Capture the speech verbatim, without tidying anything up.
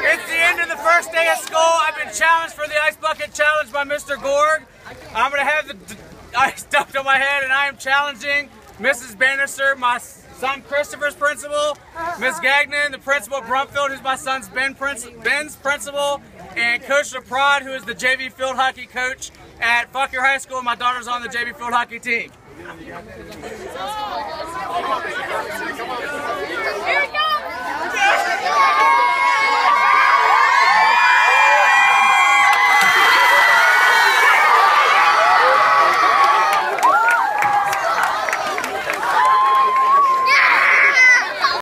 It's the end of the first day of school. I've been challenged for the Ice Bucket Challenge by Mister Gorg. I'm going to have the ice dumped on my head, and I am challenging Missus Bannister, my son Christopher's principal, Miss Gagnon, the principal of Brumfield, who's my son's Ben Princ Ben's principal, and Coach LaPrade, who is the J V field hockey coach at Fauquier High School. My daughter's on the J V field hockey team.